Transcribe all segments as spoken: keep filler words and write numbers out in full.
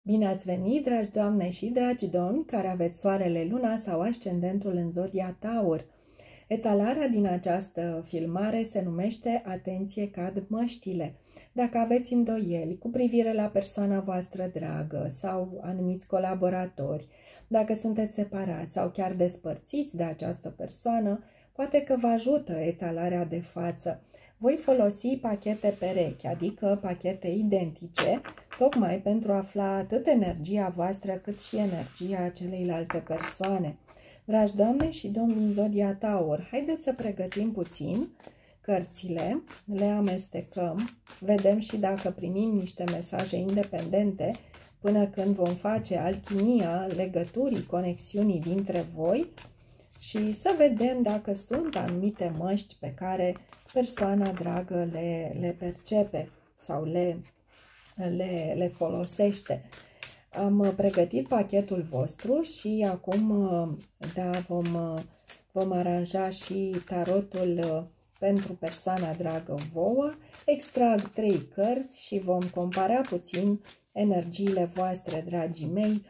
Bine ați venit, dragi doamne și dragi domni, care aveți soarele, luna sau ascendentul în zodia Taur. Etalarea din această filmare se numește Atenție, cad măștile. Dacă aveți îndoieli cu privire la persoana voastră dragă sau anumiți colaboratori, dacă sunteți separați sau chiar despărțiți de această persoană, poate că vă ajută etalarea de față. Voi folosi pachete perechi, adică pachete identice, tocmai pentru a afla atât energia voastră cât și energia celeilalte persoane. Dragi doamne și domni din zodia Taur, haideți să pregătim puțin cărțile, le amestecăm, vedem și dacă primim niște mesaje independente până când vom face alchimia legăturii, conexiunii dintre voi și să vedem dacă sunt anumite măști pe care persoana dragă le, le percepe sau le, le, le folosește. Am pregătit pachetul vostru și acum da, vom, vom aranja și tarotul pentru persoana dragă vouă. Extrag trei cărți și vom compara puțin energiile voastre, dragii mei,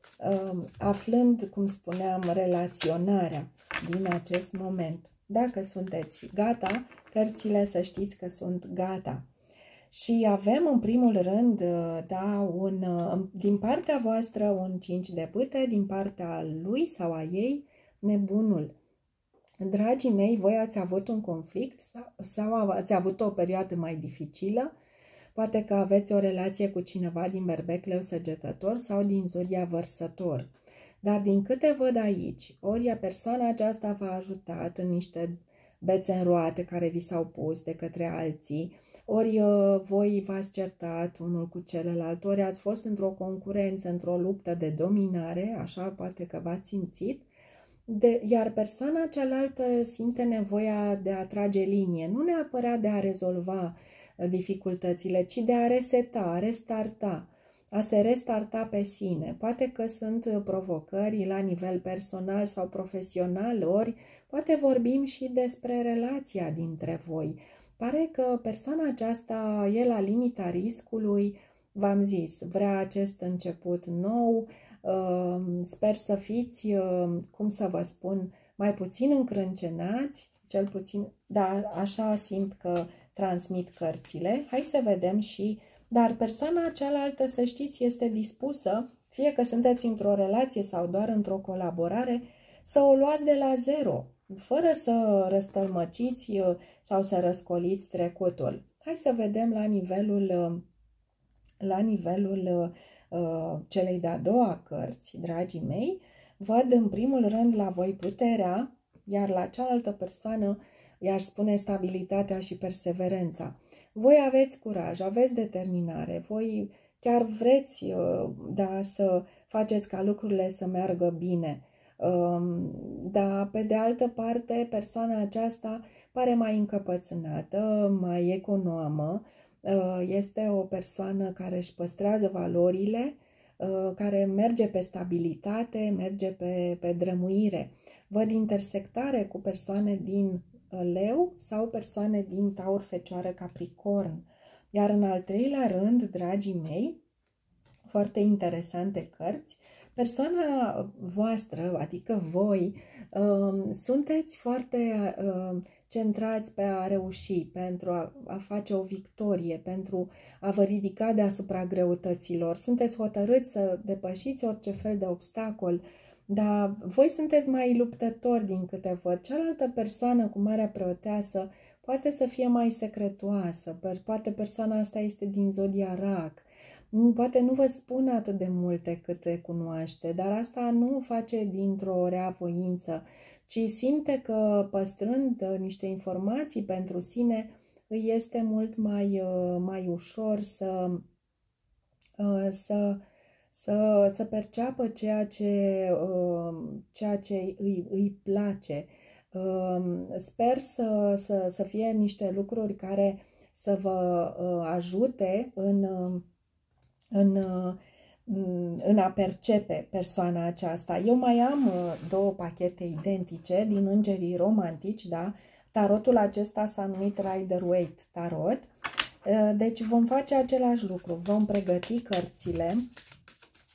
aflând, cum spuneam, relaționarea din acest moment. Dacă sunteți gata, cărțile să știți că sunt gata. Și avem în primul rând, da, un, din partea voastră un cinci de bâte, din partea lui sau a ei nebunul. Dragii mei, voi ați avut un conflict sau, sau ați avut o perioadă mai dificilă, poate că aveți o relație cu cineva din berbec, leu, săgetător sau din zodia vărsător. Dar din câte văd aici, ori persoana aceasta v-a ajutat în niște bețe în roate care vi s-au pus de către alții, ori uh, voi v-ați certat unul cu celălalt, ori ați fost într-o concurență, într-o luptă de dominare, așa poate că v-ați simțit, de, iar persoana cealaltă simte nevoia de a trage linie, nu neapărat de a rezolva uh, dificultățile, ci de a reseta, a restarta, a se restarta pe sine. Poate că sunt provocări la nivel personal sau profesional, ori poate vorbim și despre relația dintre voi. Pare că persoana aceasta e la limita riscului, v-am zis, vrea acest început nou, sper să fiți, cum să vă spun, mai puțin încrâncenați, cel puțin, dar așa simt că transmit cărțile. Hai să vedem și, dar persoana cealaltă, să știți, este dispusă, fie că sunteți într-o relație sau doar într-o colaborare, să o luați de la zero, fără să răstălmăciți sau să răscoliți trecutul. Hai să vedem la nivelul, la nivelul uh, celei de-a doua cărți, dragii mei. Văd în primul rând la voi puterea, iar la cealaltă persoană i-aș spune stabilitatea și perseverența. Voi aveți curaj, aveți determinare, voi chiar vreți uh, da, să faceți ca lucrurile să meargă bine. Dar, pe de altă parte, persoana aceasta pare mai încăpățânată, mai economă, este o persoană care își păstrează valorile, care merge pe stabilitate, merge pe, pe drămuire. Văd intersectare cu persoane din Leu sau persoane din Taur, Fecioară, Capricorn. Iar în al treilea rând, dragii mei, foarte interesante cărți, persoana voastră, adică voi, sunteți foarte centrați pe a reuși, pentru a, a face o victorie, pentru a vă ridica deasupra greutăților. Sunteți hotărâți să depășiți orice fel de obstacol, dar voi sunteți mai luptători din câte văd. Cealaltă persoană cu Marea Preoteasă poate să fie mai secretoasă, poate persoana asta este din zodia Rac. Poate nu vă spune atât de multe câte cunoaște, dar asta nu o face dintr-o rea voință, ci simte că păstrând niște informații pentru sine îi este mult mai, mai ușor să, să, să, să perceapă ceea ce, ceea ce îi, îi place. Sper să, să, să fie niște lucruri care să vă ajute în În, în a percepe persoana aceasta. Eu mai am două pachete identice din Îngerii Romantici, da? Tarotul acesta s-a numit Rider-Waite Tarot. Deci vom face același lucru. Vom pregăti cărțile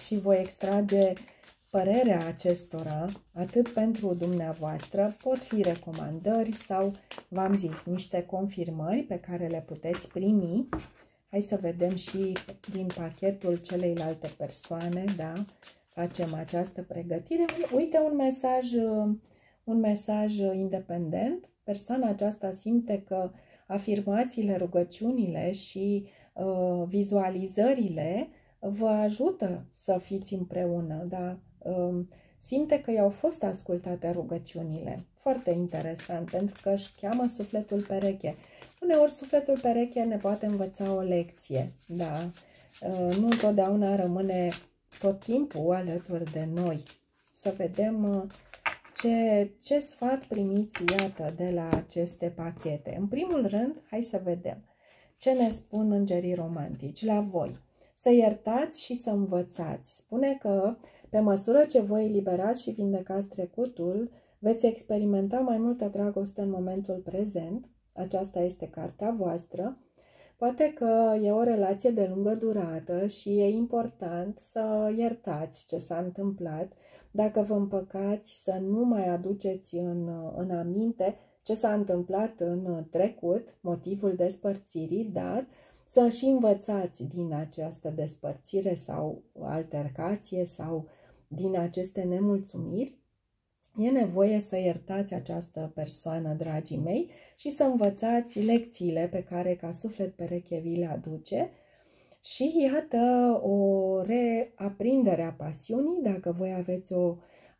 și voi extrage părerea acestora, atât pentru dumneavoastră, pot fi recomandări sau, v-am zis, niște confirmări pe care le puteți primi. Hai să vedem și din pachetul celeilalte persoane, da? Facem această pregătire. Uite un mesaj, un mesaj independent. Persoana aceasta simte că afirmațiile, rugăciunile și uh, vizualizările vă ajută să fiți împreună, da? Uh, simte că i-au fost ascultate rugăciunile. Foarte interesant, pentru că își cheamă sufletul pereche. Uneori sufletul pereche ne poate învăța o lecție, da? Uh, nu întotdeauna rămâne tot timpul alături de noi. Să vedem ce, ce sfat primiți, iată, de la aceste pachete. În primul rând, hai să vedem ce ne spun îngerii romantici la voi. Să iertați și să învățați. Spune că pe măsură ce voi eliberați și vindecați trecutul, veți experimenta mai multă dragoste în momentul prezent. Aceasta este cartea voastră. Poate că e o relație de lungă durată și e important să iertați ce s-a întâmplat. Dacă vă împăcați, să nu mai aduceți în, în aminte ce s-a întâmplat în trecut, motivul despărțirii, dar să și învățați din această despărțire sau altercație sau din aceste nemulțumiri. E nevoie să iertați această persoană, dragii mei, și să învățați lecțiile pe care ca suflet pereche vi le aduce. Și iată o reaprindere a pasiunii, dacă voi aveți o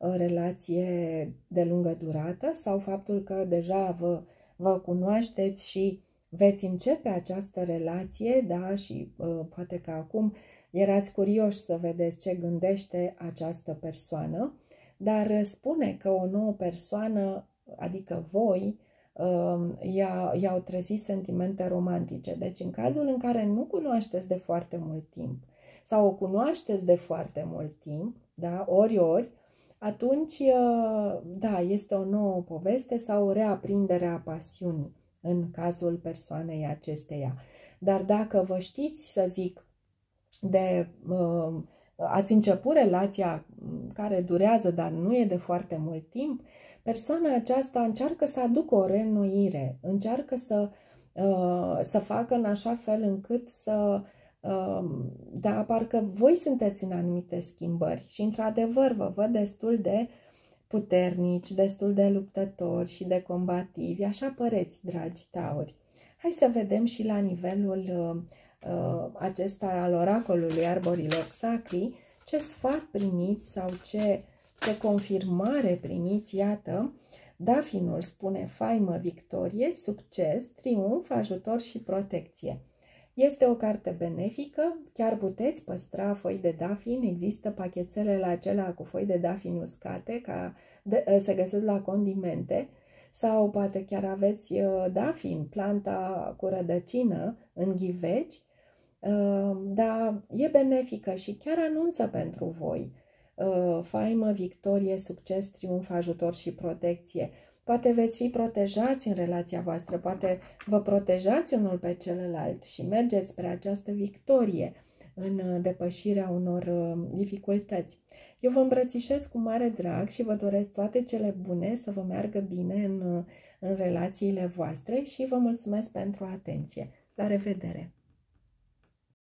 relație de lungă durată sau faptul că deja vă, vă cunoașteți și veți începe această relație, da, și uh, poate că acum erați curioși să vedeți ce gândește această persoană. Dar spune că o nouă persoană, adică voi, i-au trezit sentimente romantice. Deci în cazul în care nu cunoașteți de foarte mult timp sau o cunoașteți de foarte mult timp, da, ori ori, atunci, da, este o nouă poveste sau o reaprindere a pasiunii în cazul persoanei acesteia. Dar dacă vă știți, să zic, de... Uh, ați început relația care durează, dar nu e de foarte mult timp, persoana aceasta încearcă să aducă o reînnoire, încearcă să, uh, să facă în așa fel încât să, uh, da, parcă voi sunteți în anumite schimbări și într-adevăr vă văd destul de puternici, destul de luptători și de combativi, așa păreți, dragi tauri. Hai să vedem și la nivelul uh, acesta al oracolului arborilor sacri, ce sfat primiți sau ce, ce confirmare primiți. Iată, Dafinul spune faimă, victorie, succes, triumf, ajutor și protecție. Este o carte benefică, chiar puteți păstra foi de dafin, există pachetelele acelea cu foi de dafin uscate, ca de, se găsesc la condimente, sau poate chiar aveți dafin, planta cu rădăcină în ghiveci, dar e benefică și chiar anunță pentru voi faimă, victorie, succes, triumf, ajutor și protecție. Poate veți fi protejați în relația voastră, poate vă protejați unul pe celălalt și mergeți spre această victorie în depășirea unor dificultăți. Eu vă îmbrățișez cu mare drag și vă doresc toate cele bune, să vă meargă bine în, în relațiile voastre și vă mulțumesc pentru atenție. La revedere!